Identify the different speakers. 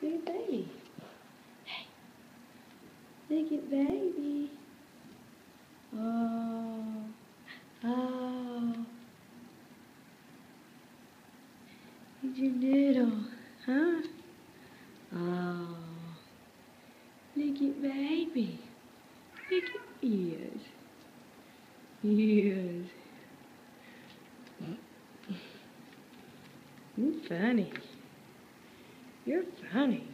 Speaker 1: Look at baby. Hey, look at baby. Oh, oh. He's your little, huh? Oh, look at baby. Look at ears. Ears. You're funny. You're funny.